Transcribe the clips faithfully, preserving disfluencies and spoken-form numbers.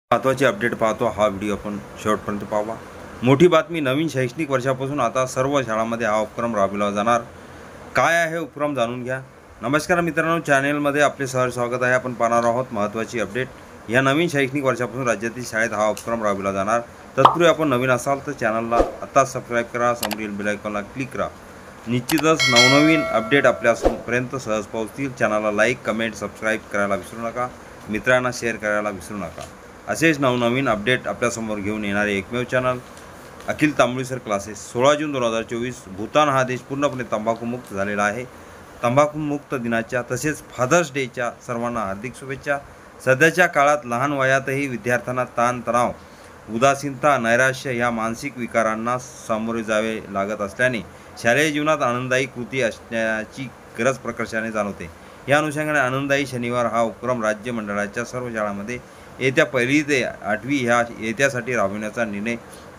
महत्त्वाची अपडेट पाहतो हा व्हिडिओ आपण शेवटपर्यंत पाहावा। मोठी बातमी, नवीन शैक्षणिक वर्षापासून आता सर्व शाळांमध्ये हा उपक्रम राबविला जाणार। काय आहे उपक्रम जाणून घ्या। नमस्कार मित्रांनो, चॅनलमध्ये आपले सहर्ष स्वागत आहे। आपण पाहणार आहोत महत्त्वाची अपडेट। या नवीन शैक्षणिक वर्षापासून राज्यातील शाळेत हा उपक्रम राबविला जाणार। तत्पूर्वी आपण नवीन असाल तर चॅनलला आता सबस्क्राइब करा, समोरील बेल आयकॉनला क्लिक करा। निश्चितच नवनवीन अपडेट आपल्यापर्यंत सहज पोहोचतील। चॅनलला लाईक, कमेंट, सबस्क्राइब करायला विसरू नका। मित्रांना शेअर करायला विसरू नका। असेच नवनवीन अपडेट आपल्यासमोर घेऊन येणारे एकमेव channel Akhil Tamboli sir classes. सोळा जून दोन हजार चोवीस भूतान हा देश पूर्णपणे तंबाखूमुक्त झालेला आहे। तंबाखूमुक्त दिनाच्या तसेच फादर्स डेच्या सर्वांना हार्दिक शुभेच्छा। सध्याच्या काळात लहान वयातही विद्यार्थ्यांना ताणतणाव, उदासीनता, नैराश्य या मानसिक विकारांना सामोरे जावे लागत असल्याने शालेय जीवनात आनंददायी कृती असण्याची गरज प्रकर्षाने जाणवते। या अनुषंगाने आनंददायी शनिवार हा उपक्रम राज्य मंडळाच्या सर्व शाळांमध्ये येत्या पहिली ते आठवी ह्या येत्यासाठी राबविण्याचा निर्णय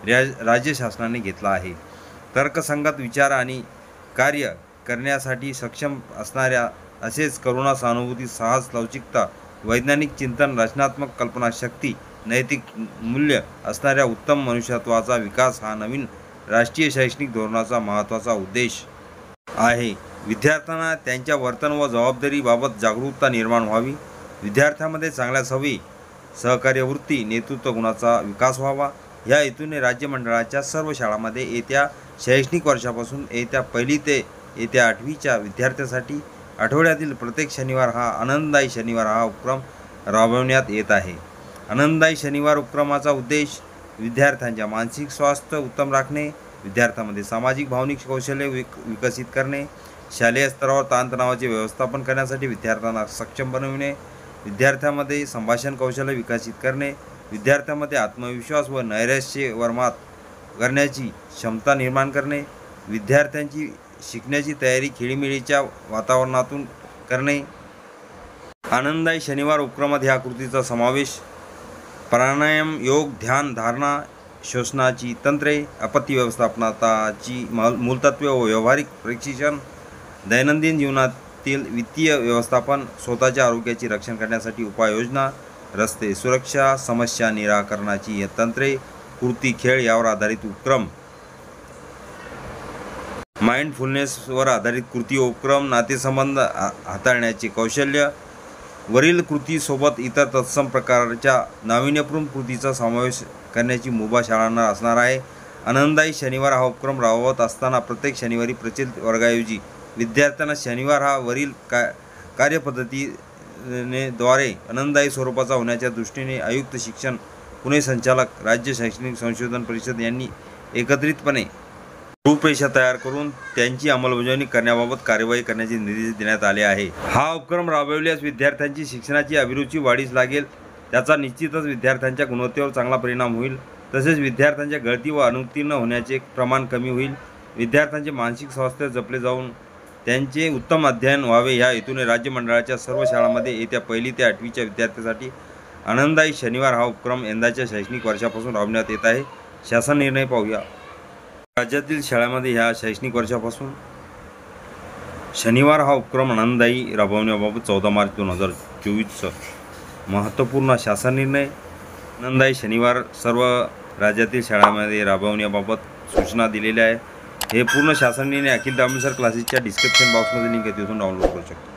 राज्य शासनाने घेतला आहे। तर्कसंगत विचार आणि कार्य करण्यासाठी सक्षम असणाऱ्या, असेच करुणा, सहानुभूती, साहस, लवचिकता, वैज्ञानिक चिंतन, रचनात्मक कल्पनाशक्ती, नैतिक मूल्य असणाऱ्या उत्तम मनुष्यत्वाचा विकास हा नवीन राष्ट्रीय शैक्षणिक धोरणाचा महत्त्वाचा उद्देश आहे। विद्यार्थ्यांना त्यांच्या वर्तन व जबाबदारीबाबत जागरूकता निर्माण व्हावी। विद्यार्थ्यांमध्ये चांगल्या सवयी, सहकार्य वृत्ती, नेतृत्व गुणाचा विकास व्हावा या हेतूने राज्य मंडळाच्या सर्व शाळांमध्ये येत्या शैक्षणिक वर्षापासून येत्या पहिली ते येत्या आठवीच्या विद्यार्थ्यांसाठी आठवड्यातील प्रत्येक शनिवार हा आनंददायी शनिवार हा उपक्रम राबवण्यात येत आहे। आनंददायी शनिवार उपक्रमाचा उद्देश विद्यार्थ्यांच्या मानसिक स्वास्थ्य उत्तम राखणे, विद्यार्थ्यांमध्ये सामाजिक भावनिक कौशल्य विक विकसित करणे, शालेय स्तरावर ताणतणावाचे व्यवस्थापन करण्यासाठी विद्यार्थ्यांना सक्षम बनविणे, विद्यार्थ्यांमध्ये संभाषण कौशल्य विकसित करणे, विद्यार्थ्यांमध्ये आत्मविश्वास व नैराश्यावर मात करण्याची क्षमता निर्माण करणे, विद्यार्थ्यांची शिकण्याची तयारी खेळीमेळीच्या वातावरणातून करणे। आनंददायी शनिवार उपक्रमात ह्या कृतीचा समावेश प्राणायाम, योग, ध्यान, धारणा, श्वसनाची तंत्रे, आपत्ती व्यवस्थापनाची मूलतत्वे व व्यावहारिक प्रशिक्षण, दैनंदिन जीवनातील वित्तीय व्यवस्थापन, स्वतःच्या आरोग्याचे रक्षण करण्यासाठी उपाययोजना, रस्ते सुरक्षा, समस्या निराकरणाची तंत्रे, कृती, खेळ यावर आधारित उपक्रम, माइंडफुलनेसवर आधारित कृती उपक्रम, नातेसंबंध हाताळण्याचे कौशल्य, वरील कृतीसोबत इतर तत्सम प्रकारच्या नाविन्यपूर्ण कृतीचा समावेश करण्याची मुभा शाळांना असणार आहे। आनंददायी शनिवार हा उपक्रम राबवत असताना प्रत्येक शनिवारी प्रचलित वर्गाऐवजी विद्यार्थ्यांना शनिवार हा वरील का कार्यपद्धतीने द्वारे आनंददायी स्वरूपाचा होण्याच्या दृष्टीने आयुक्त शिक्षण, पुणे संचालक, राज्य शैक्षणिक संशोधन परिषद यांनी एकत्रितपणे रूपरेषा तयार करून त्यांची अंमलबजावणी करण्याबाबत कार्यवाही करण्याचे निर्देश देण्यात आले आहे। हा उपक्रम राबविल्यास विद्यार्थ्यांची शिक्षणाची अभिरुची वाढीस लागेल, त्याचा निश्चितच विद्यार्थ्यांच्या गुणवत्तेवर चांगला परिणाम होईल। तसेच विद्यार्थ्यांच्या गळती व अनुत्तीर्ण होण्याचे प्रमाण कमी होईल। विद्यार्थ्यांचे मानसिक स्वास्थ्य जपले जाऊन त्यांचे उत्तम अध्ययन व्हावे या हेतूने राज्य मंडळाच्या सर्व शाळांमध्ये येत्या पहिली ते आठवीच्या विद्यार्थ्यांसाठी आनंददायी शनिवार हा उपक्रम यंदाच्या शैक्षणिक वर्षापासून राबवण्यात येत आहे। शासन निर्णय पाहूया। राज्यातील शाळांमध्ये ह्या शैक्षणिक वर्षापासून शनिवार हा उपक्रम आनंददायी राबवण्याबाबत चौदा मार्च दोन हजार चोवीसचा महत्त्वपूर्ण शासन निर्णय। आनंददायी शनिवार सर्व राज्यातील शाळांमध्ये राबवण्याबाबत सूचना दिलेल्या आहे। हे पूर्ण शासन निर्णय अखिल तांबोळी सर क्लासेसच्या डिस्क्रिप्शन बॉक्समध्ये लिंक आहे, तिथून डाउनलोड करू शकता।